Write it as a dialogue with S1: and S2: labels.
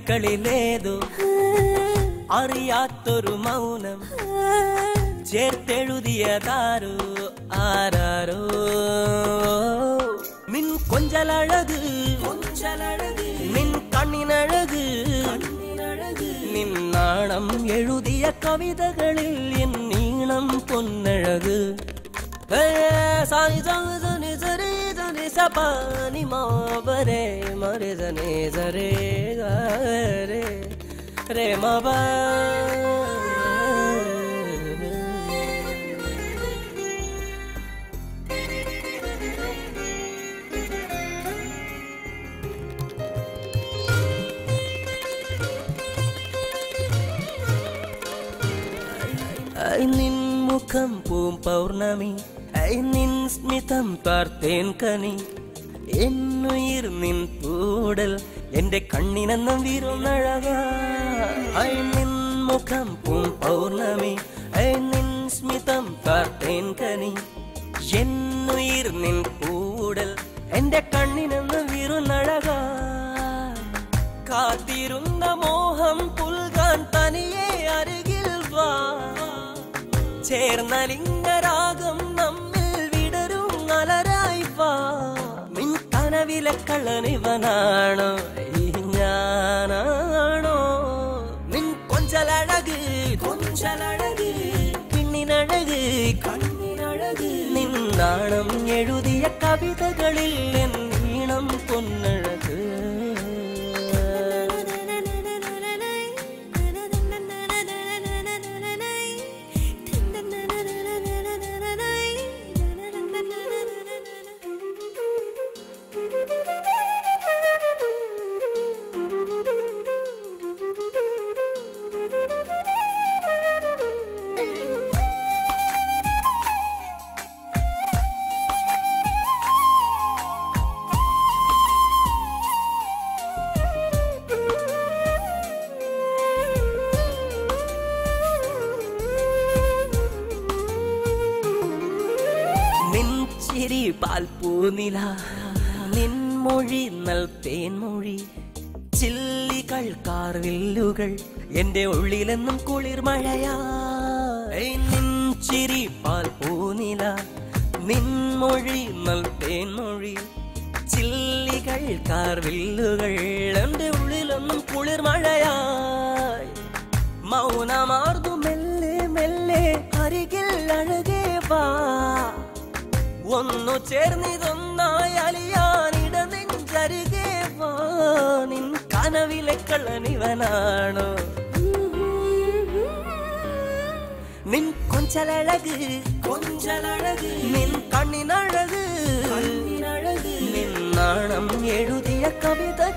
S1: കൺകളിലേതോ അറിയാത്തൊരു മൗനം ചേർത്തെഴുതിയതാരോ ആരാരോ നിൻ കൊഞ്ചലഴക് നിൻ കണ്ണിനഴക് നിൻ നാണം എഴുതിയ കവിതകളിൽ എൻ നീളം പൊന്നഴക് സപാനി മാവരെ മരെ ജനേ ജരേ ഗരേ രേ മബ നിൻ മുഖം പൂം പൗർണമി നിൻ സ്മിതം പാർത്തേൻ കനി എന്നുയിർ നിൻ പൂടൽ എന്റെ കണ്ണിനെന്നും വിരുന്നഴകായി നിൻ മുഖം പൂം പൗർണമി നിൻ സ്മിതം പാർത്തേൻ കനി എന്നുയിർ നിൻ പൂടൽ എന്റെ കണ്ണിനെന്നും വിരുന്നഴകായി കാത്തിരുന്ന മോഹം പുൽകാൻ തനിയെ അരികിൽ വാ ചേർന്നലിംഗരാഗം നമ്മിൽ വിടരും അലരായി വാ നിൻ കനവിലെ കള്ളനിവനാണോ ഞാനാണോ നിൻ കൊഞ്ചലഴക് പിന്നിനഴക് കണ്ണിനഴക് നിൻ നാണം എഴുതിയ കവിതകളിൽ എൻ നീളം പൊന്നഴക് പാൽപ്പൂനില നിൻമൊഴി നൽ തേൻമൊഴി ചില്ലികൾ കാർവില്ലുകൾ എന്റെ ഉള്ളിലെന്നും കുളിർമഴയാ നിൻ ചിരി പാൽപ്പൂനില നിൻമൊഴി നൽ തേൻമൊഴി ചില്ലികൾ കാർവില്ലുകൾ എന്റെ ഉള്ളിലെന്നും കുളിർമഴയായി മൗനമാർന്നു മെല്ലെ മെല്ലെ അരികിൽ അഴകേ വാ ഒന്നു ചേർന്നിതൊന്നായി അലിയാനിട നെഞ്ചരികെ വാ നിൻ കനവിലെ കള്ളനിവനാണോ നിൻ കൊഞ്ചലഴക് നിൻ കണ്ണിനഴക് നിൻ നാണം എഴുതിയ കവിത